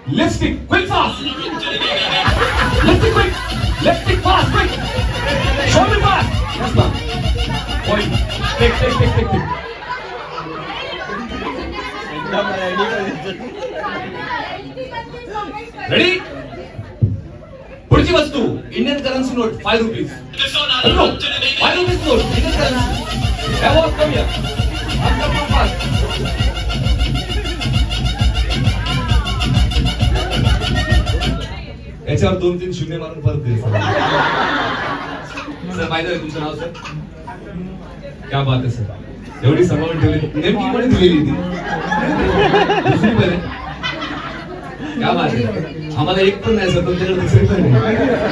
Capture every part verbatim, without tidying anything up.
Lipstick, quick, fast. Lipstick, quick. Lipstick, fast, quick. Show me fast. Yes, ma'am. Point. Take, take, take, take, take. Ready? पुढची वस्तू Indian currency note five rupees. Hello five rupees note Indian currency. Have a come here. Come, come fast. याच्यावर दोन तीन शून्य मारून परत दे sir. माहिती आहे तुमचं नाव सर? क्या बात आहे सर. एवढी सांभाळून ठेवली नेमकी कोणी दिलेली ती दुसरी पण आहे. क्या बात आहे. आम्हाला एक पण नाही सर तुमच्याकडे दुसरी पण आहे.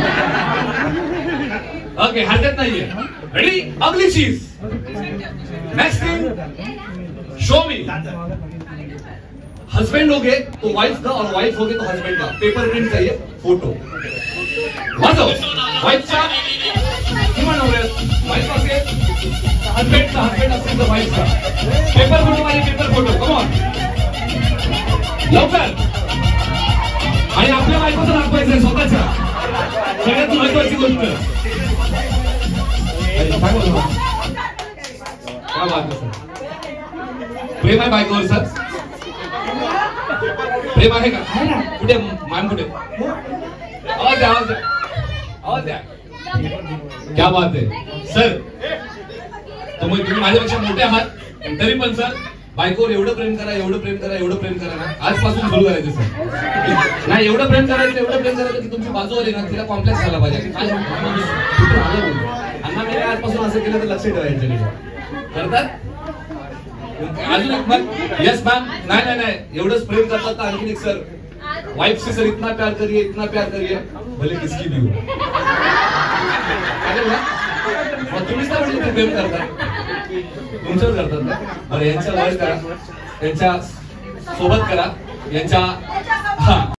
ओके हरकत नाहीये. रेडी अगली चीज. Next thing show me. Husband हो गए तो वाइफ का और वाइफ हो गए तो हस्बैंड का पेपर प्रिंट चाहिए फोटो. वाजव वाइफचा किंवा नवऱ्यात वाइफ असेल हस्बैंड का हस्बैंड असेल तर वाइफचा पेपर फोटो पाहिजे. पेपर फोटो कम ऑन लवकर. आणि आपल्या बायकोचं दाखवायचंय स्वतःच्या. सगळ्यात महत्वाची गोष्ट. क्या बात आहे सर. प्रेम आहे बायकोवर सर. प्रेम आहे का? कुठे मॅम कुठे? आवाज द्या आवाज द्या आवाज द्या. क्या बात आहे सर. तुम्ही तुम्ही माझ्यापेक्षा मोठे आहात तरी पण सर बायकोवर एवढं प्रेम करा एवढं प्रेम करा एवढं प्रेम करा ना आजपासून सुरू करायचं सर. नाही एवढं प्रेम करायचं एवढं प्रेम करायचं की तुमची बाजू आली ना तिला कॉम्प्लेक्स झाला पाहिजे की काय अण्णा मी आजपासून असं केलं तर लक्ष ठेवायचं करतात. अजून एक मग यस मॅम. नाही नाही नाही एवढंच प्रेम करतात तर आणखीन एक सर वाइफ से सर इतना प्यार करिए इतना प्यार करिए भले किसकी भी हो. तुम्हीच ना म्हटलं प्रेम करतात तुमच्यावर करतात ना. बरं यांच्या वर करा यांच्या सोबत करा यांच्या हा